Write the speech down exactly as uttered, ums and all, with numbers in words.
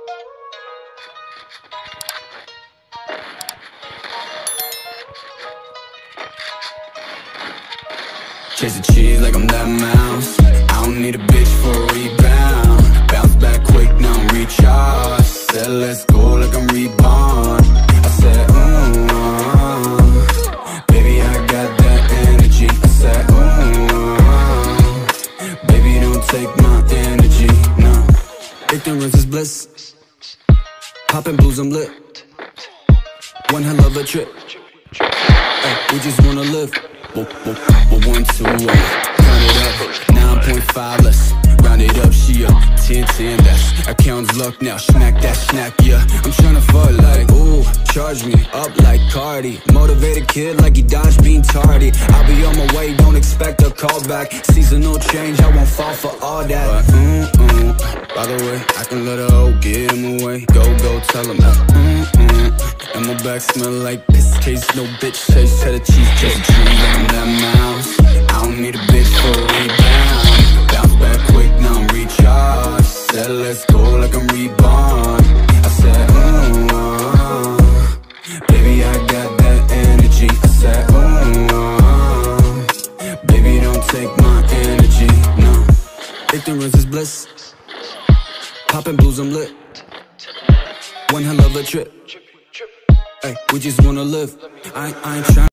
Chasing cheese like I'm that mouse. I don't need a bitch for a rebound. Bounce back quick, now I'm recharged. Said let's go like I'm reborn. I said, ooh, uh, baby, I got that energy. I said, ooh, uh, baby, don't take my energy, no. Ignorance is bliss. Poppin' blues, I'm lit. One hell of a trip. Ay, we just wanna live. But one, two, one, turn it up, nine point five less. Round it up, she up, ten, ten, that's account's luck now, smack that snack, yeah. I'm tryna fuck like, ooh, charge me up like Cardi. Motivated kid like he dodged being tardy. I'll be on my way, don't expect a call back. Seasonal change, I won't fall for all that. But, mm, mm, by the way, I can let her hoe get him away. Go, go, tell him that, mm, mm. And my back smell like piss case, no bitch chase, cheddar cheese, chasing cheese, I'm that mouse. I don't need a bitch for a rebound. Bounce back quick, now I'm recharged. Said let's go like I'm reborn. I said, ooh, uh, baby, I got that energy. I said, ooh, uh, baby, don't take my energy, no. Ignorance is bliss. Poppin' blues, I'm lit. One hell of a trip. Ay, we just wanna live. I, I ain't tryna